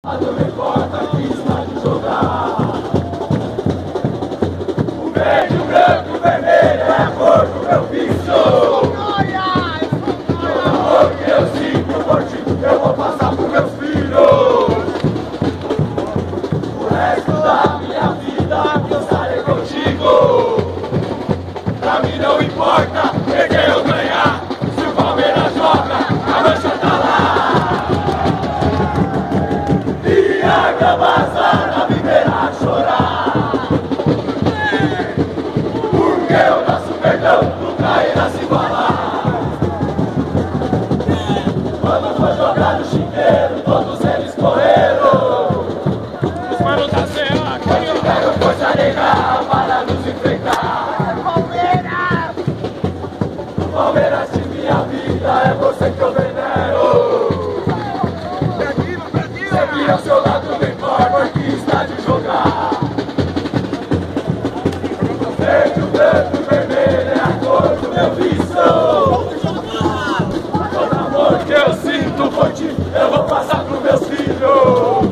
Não importa que está de jogar. O verde, o branco, o vermelho é a cor do meu vício. Todo amor que eu sinto por ti, eu vou passar pros meus filhos. O resto da minha vida eu estarei contigo. Pra mim não importa perder ou ganhar, se o Palmeiras joga, a mancha tá lá. E a Gambazada viverá a chorar. Porque o nosso perdão nunca irá se igualar. Quando foi jogado o chiqueiro, todos eles correram. Os manos da CA, Quando tiveram força negra para nos enfrentar. Palmeiras de minha vida, é você que eu venero. Seguir ao seu lado não importa que está de jogar. O verde, o branco, o vermelho é a cor do meu vício. Todo amor que eu sinto por ti, eu vou passar pros meus filhos.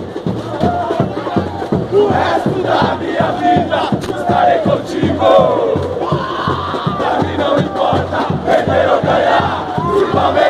O resto da minha vida estarei contigo. Pra mim não importa perder ou ganhar, o Palmeiras